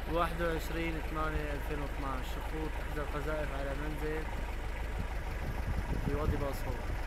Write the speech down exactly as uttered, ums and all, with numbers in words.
واحد وعشرين ثمانية ألفين واثناعش، سقوط إحدى القذائف على منزل في وادي باسفور.